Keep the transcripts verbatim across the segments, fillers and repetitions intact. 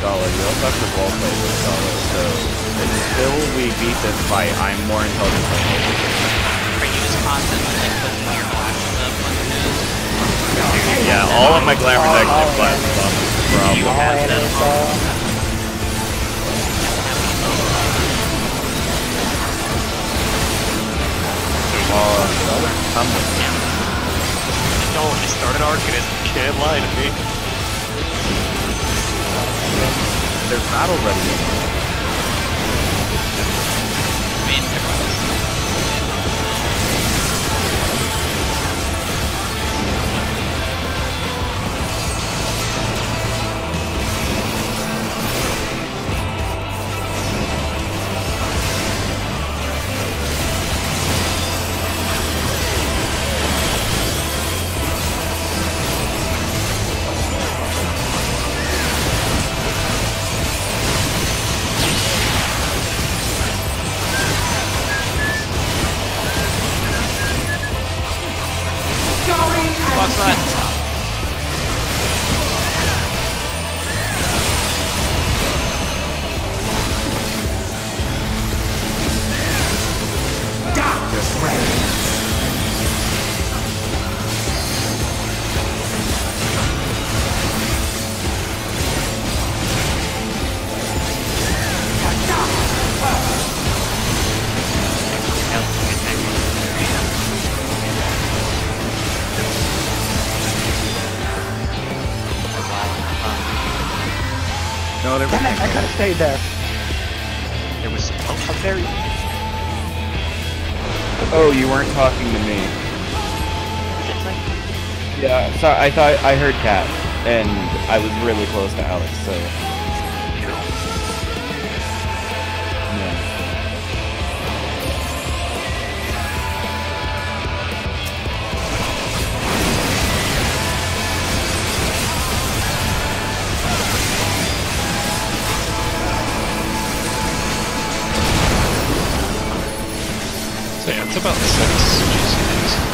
Scala, you also have to roleplay with Scala, so until we beat this fight, I'm more intelligent than you. Are you just constantly like putting your glasses up on your nose? Yeah, all of my glamour decks are glasses up. You have them all. Uh, come with me. No, I started Arcanist. You can't lie to me. There's battle ready. Main pickups. What's that? No, there was Damn it, I could've stayed there. There was A very... Oh, you weren't talking to me. Yeah, sorry, I thought I heard Cat, and I was really close to Alex, so... Yeah. So yeah, it's about six G C Ds.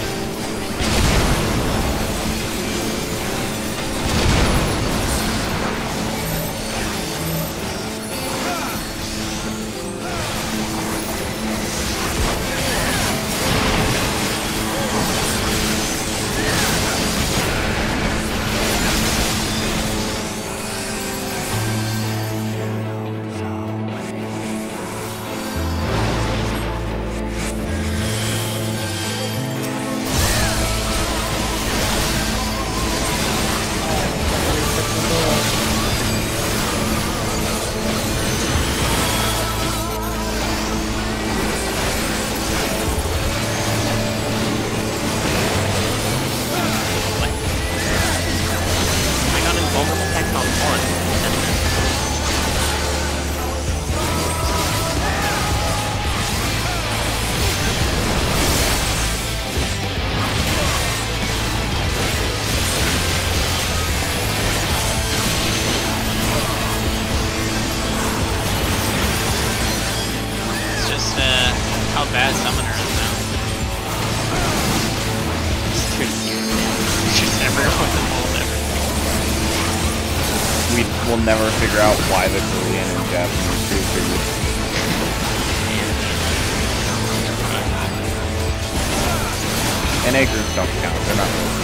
How bad Summoner is now. It's just everyone involved everything. We will never figure out why the Korean and Japanese do figure. N A groups don't count, they're not really.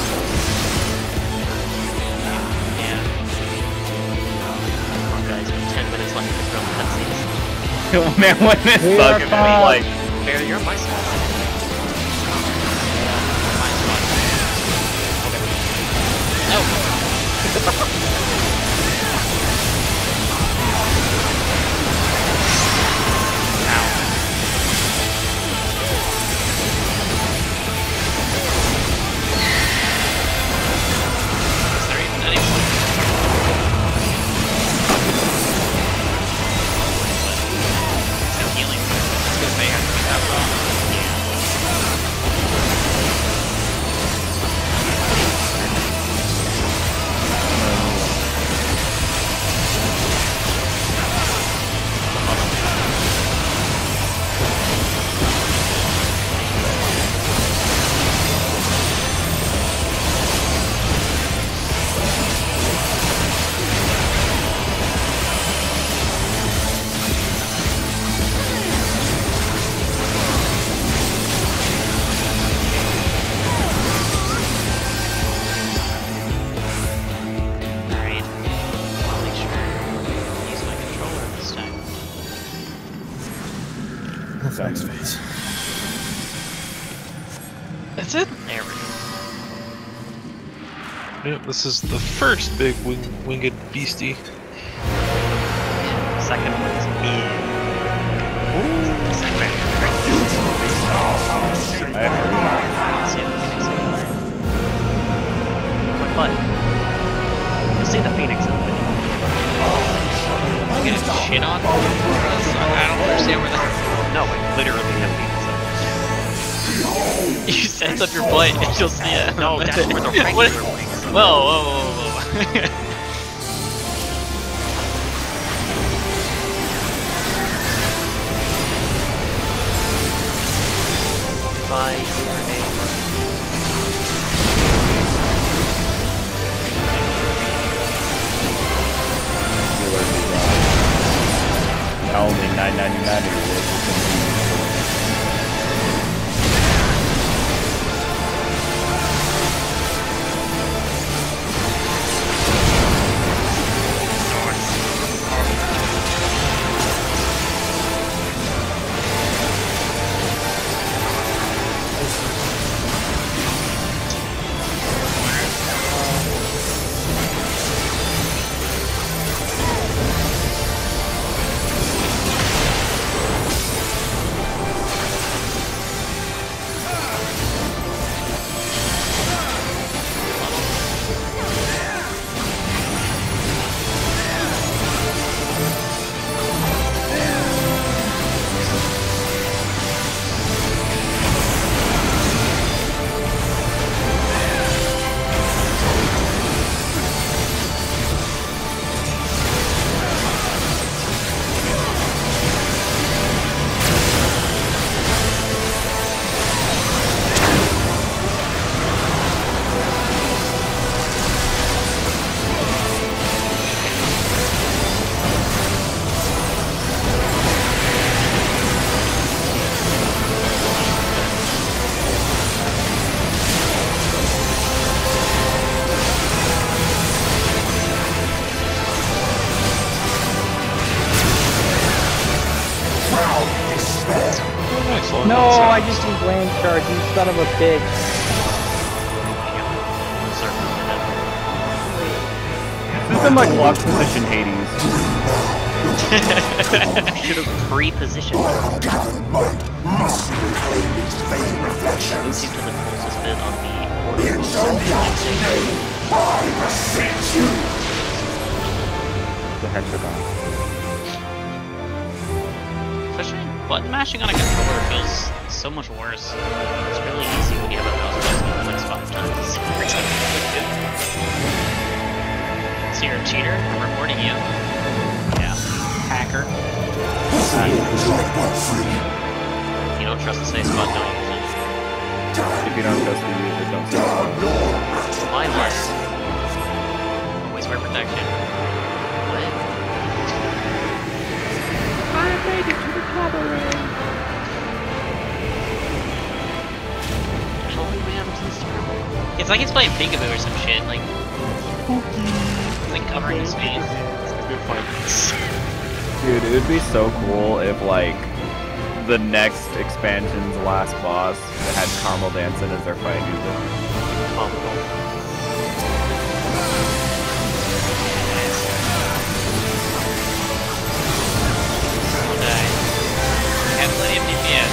Yeah. Come on guys, we have ten minutes left to film cutscenes. Oh man, when this We bug are is fine. like... Barry, you're on my side. My spot. Okay. No! Is there even anyone? It's no healing. It's because they have to be that raw. Thanks, Fates. That's it? There we go. Yep, this is the first big wing winged beastie. Second one's in. Second I have to See the Phoenix anywhere. Quick button. You'll see the Phoenix in the video. You getting shit on? I don't understand where that. No, like literally the Phoenix up. You sense up your butt and you'll see it. No, that's where the regular wings. Whoa, whoa, whoa, whoa. By your name. Now only nine ninety-nine is No, I just used land charge, you son of a bitch. This is like lock position Hades. Should have pre-positioned. Moves you to the closest bit on the order. The hexagon. Especially button mashing on a controller feels so much worse. It's really easy when you have a mouse button that clicks five times. So you're a cheater? I'm reporting you. Yeah. Hacker. If you don't trust the safe spot, don't use it. If you don't trust the user, don't say it. Why not? Always wear protection. What? I made it to the cabaret. Oh man, please start. It's like he's playing peekaboo or some shit, like... It's like covering his face. Dude, it would be so cool if, like, the next expansion's last boss had Caramel dancing as their fight music. Don't die. Have plenty of D P S.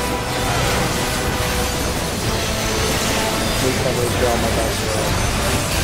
Please tell me to draw my best roll.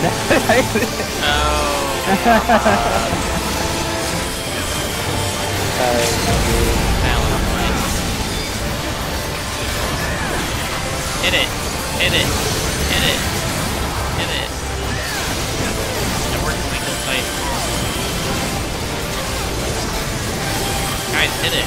Hit it! Hit it! Hit it! Hit it! It works like this fight. Guys, hit it!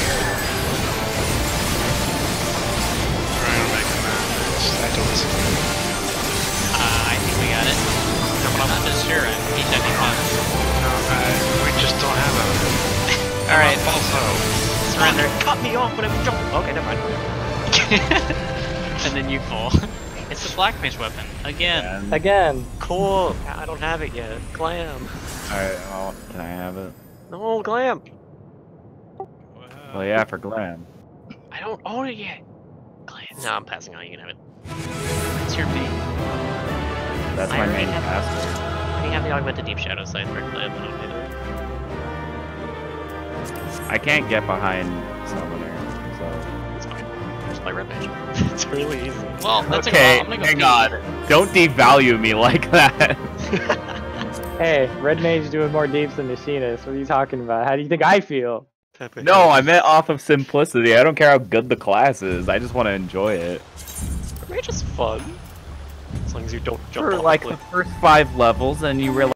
Trying to make a map. I don't listen. Uh, I think we got it. I'm not just sure. I'm P seventy-one. No, I, we just don't have a... Alright. Also... Surrender. Cut me off when I'm jumping. Okay, never mind. And then you fall. It's the black mage weapon. Again. And- Again. Cool. I don't have it yet. Glam. Alright, well, can I have it? No, Glam. Well, yeah, for Glam. I don't own it yet. Glam. No, I'm passing on. You can have it. It's your B. That's I my already main have- task. I have the augmented deep shadow sight for Glam. I don't need it. I can't get behind Summoner, so... It's fine. Just play red mage. It's really easy. Well, that's Okay, a, I'm gonna go hang pee. on. Don't devalue me like that. Hey, Red Mage doing more deeps than Machinist. What are you talking about? How do you think I feel? No, I meant off of simplicity. I don't care how good the class is. I just want to enjoy it. Red mage is fun. As long as you don't jump For off like the the cliff. first five levels, and you realize